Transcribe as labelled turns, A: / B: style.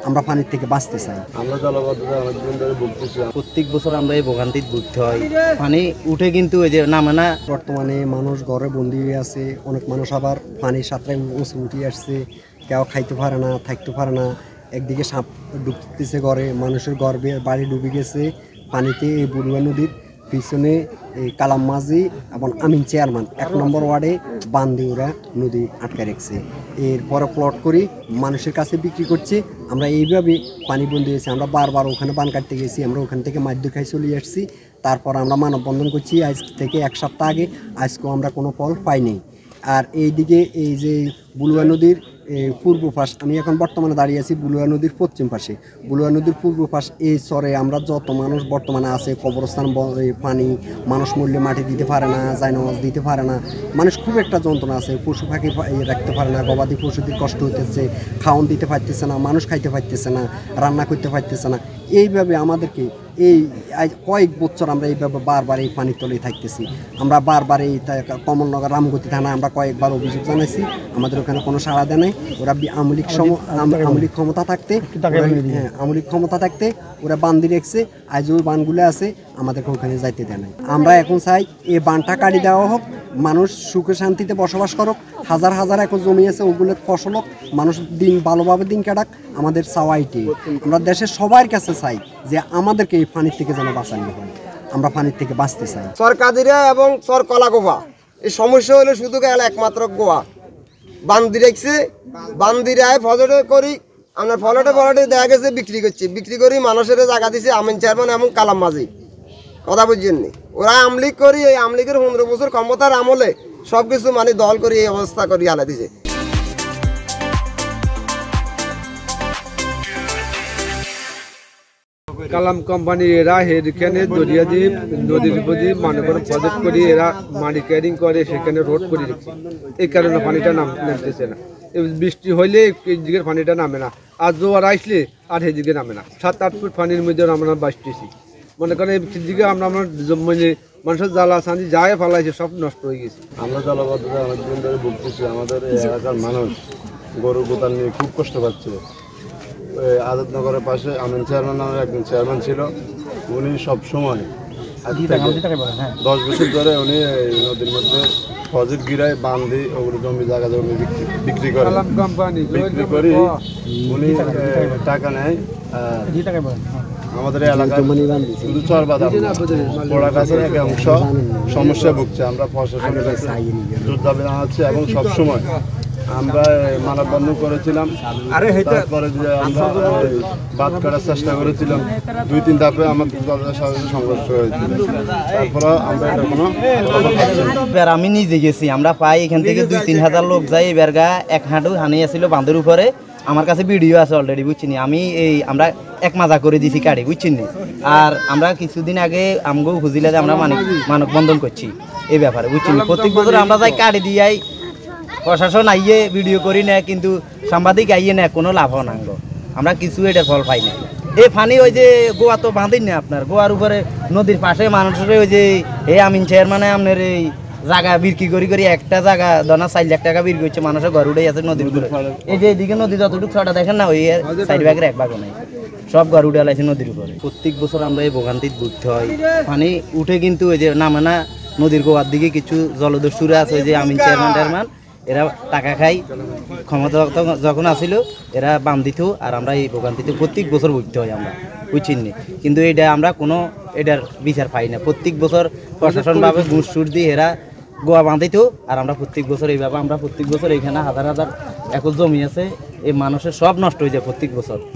A: আমরা পানির থেকে বাঁচতে চাই।
B: আমরা জলাবদ্ধতা অনেকদিন ধরে ভুগতেছি,
C: প্রত্যেক বছর আমরা এই ভোগান্তিতে ভুগতে হয়। পানি উঠে কিন্তু ওই যে নামে না।
A: বর্তমানে মানুষ ঘরে বন্দি হয়ে আছে, অনেক মানুষ আবার পানির সাঁতরে উঁচু উঠে আসছে, কেউ খাইতে পারে না, থাকতে পারে না। একদিকে সাপ ডুবতেছে ঘরে, মানুষের ঘর বাড়ি ডুবে গেছে পানিতে। এই বুড়ুয়া নদীর পিছনে এই কালামমাঝি এবং আমিন চেয়ারম্যান 1 নম্বর ওয়ার্ডে বান্ধে ওরা নদী আটকে রেখেছে। এরপরে প্লট করি মানুষের কাছে বিক্রি করছে। আমরা এইভাবে পানি বন্দি হয়েছি। আমরা বারবার ওখানে বান কাটতে গেছি, আমরা ওখান থেকে মাছ খাই চলে আসছি। তারপর আমরা মানববন্ধন করছি আজ থেকে 1 সপ্তাহ আগে, আজকেও আমরা কোনো ফল পাইনি। আর এইদিকে এই যে বুলুয়া নদীর পূর্ব পাশ, আমি এখন বর্তমানে দাঁড়িয়ে আছি বুলুয়া নদীর পশ্চিম পাশে। বুলুয়া নদীর পূর্ব পাশ এই চরে আমরা যত মানুষ বর্তমানে আছে, কবরস্থান পানি, মানুষ মূল্যে মাটি দিতে পারে না, জায়নামাজ দিতে পারে না, মানুষ খুব একটা যন্ত্রণা আছে। পশু পাখি রাখতে পারে না, গবাদি পশুদের কষ্ট হইতেছে, খাওয়ান দিতে পারতেছে না, মানুষ খাইতে পারতেছে না, রান্না করতে পারতেছে না। এইভাবে আমাদেরকে এই কয়েক বছর আমরা এইভাবে বারবার এই পানির তলেই থাকতেছি। আমরা বারবার এই কমলনগর রামগতি থানা আমরা কয়েকবার অভিযোগ জানাইছি, আমাদের ওখানে কোনো সাড়া দেয় নাই। ওরা আমলিক ক্ষমতা থাকতে ওরা বান্ধি রেখেছে। আজ ওই বানগুলো আছে, আমাদেরকে ওখানে যাইতে দেয় নাই। আমরা এখন চাই এই বানটা কাটি দেওয়া হোক, মানুষ সুখে শান্তিতে বসবাস করুক। হাজার হাজার একর জমি আছে, ওগুলোর ফসল হোক, মানুষ দিন ভালোভাবে দিন কাটাক। আমাদের চাওয়াইটি আমরা দেশের সবার কাছে চাই যে আমাদেরকে এই পানির থেকে যেন বাঁচানো হয়, আমরা পানির থেকে বাঁচতে চাই।
D: সরকারিরা এবং সর কলাগোভা এই সমস্যা হলে শুধু গেল একমাত্র গোয়া বান্দি রেখছে। বান্দিরায় ফলটে করি আপনার ফলটে দেখা গেছে বিক্রি করি মানুষের জায়গা দিছে আমিন চেয়ারম্যান এবং কালামমাঝি। কথা বুঝছেন নি? ওরা আমলিগ করি, এই আমলিগের 15 বছর ক্ষমতার আমলে সব কিছু মানে দল করি এই অবস্থা করি আলা দিছে।
B: কালাম কোম্পানি এরা এখানে দরিয়া দিয়ে নদীর উপরে মনে করেন প্রজেক্ট করে এরা মাটি ক্যারিং করে, সেখানে রোড করে রেখেছে। এই কারণে পানিটা নামতেছে না। বৃষ্টি হইলে এইদিকে পানিটা নামে না, আর জোয়ার আসলে আর সেদিকে নামে না। 7-8 ফুট পানির মধ্যে আমরা বাঁচতেছি। মনে করেন সেদিকে আমরা মানে মানুষের জ্বালা সাঁজি যায় ফালাইছে, সব নষ্ট হয়ে গেছে। আমরা জলাবদ্ধতা অনেকদিন ধরে ভুগতেছি। আমাদের এলাকার মানুষ গরু গোতাল নিয়ে খুব কষ্ট পাচ্ছে। আজাদনগরের পাশে আমিন চেয়ারম্যান নামের একজন চেয়ারম্যান ছিল, উনি সবসময় 10 বছর ধরে উনি এই নদীর মধ্যে প্রজেক্ট গিরায় বান্ধি ওগুলো জমি জায়গা জমি বিক্রি করে, বিক্রি করি উনি টাকা নেয়। আমাদের এলাকায় শুধু চর বাঁধা পোড়া গাছের এক অংশ সমস্যা ভুগছে। আমরা প্রশাসনের কাছে জোর দাবি জানাচ্ছি এবং সবসময় আমরা মানববন্ধন করেছিলাম। তারপরে যে আমরা বাদ করার চেষ্টা করেছিলাম, 2-3 ধাপে আমাদের সাথে সংঘর্ষ হয়েছিল। তারপরে আমরা এটা কোনো
C: আমি নিজে গেছি, আমরা পাই এখান থেকে 2-3 হাজার লোক যাই। এবার গা 1 হাঁটু হানি আসছিল বাঁধের উপরে। আমার কাছে ভিডিও আছে অলরেডি, বুঝছিনি? আমি আমরা 1 মাজা করে দিছি কাড়ি, বুঝছিনি? আর আমরা কিছুদিন আগে আমগো হুজিলাতে আমরা মানববন্ধন করছি এই ব্যাপারে, বুঝছিনি? প্রত্যেক বছর আমরা যাই কাড়ি দিয়াই, প্রশাসন আইয়ে ভিডিও করি না, কিন্তু সাংবাদিক আইয়ে না, কোনো লাভ না। আমরা কিছু এটার ফল পাই না। এই পানি ওই যে গোয়া তো বাঁধেন না আপনার, গোয়ার উপরে নদীর পাশে মানুষের ওই যে এই আমিন চেয়ারম্যানে আপনার এই জায়গা বিক্রি করি একটা জায়গা ধরনা 4 লাখ টাকা বিক্রি করছে, মানুষের ঘর উঠে আছে নদীর উপরে। এই যে এদিকে নদী যতটুকু ছটা দেখেন না, ওই 4 ভাগের 1 ভাগও নাই, সব ঘর উঠে আলাইছে নদীর উপরে। প্রত্যেক বছর আমরা এই ভোগান্তিতে ভুগতে হয়। পানি উঠে কিন্তু ওই যে নামে না। নদীর গোয়ার দিকে কিছু জলদস্যুরা আছে, ওই যে আমিন চেয়ারম্যান এরা টাকা খাই, ক্ষমতা যখন আসিল এরা বাম দিত। আর আমরা এই ভোগান্তিতে প্রত্যেক বছর ভুগতে হয় আমরা, বুঝছিনি? কিন্তু এটা আমরা কোনো এটার বিচার পাই না। প্রত্যেক বছর প্রশাসনভাবে ঘুষ সুর দিয়ে এরা গোয়া বাঁধিত। আর আমরা প্রত্যেক বছর এইভাবে, আমরা প্রত্যেক বছর এখানে হাজার হাজার একর জমি আছে, এই মানুষের সব নষ্ট হয়ে যায় প্রত্যেক বছর।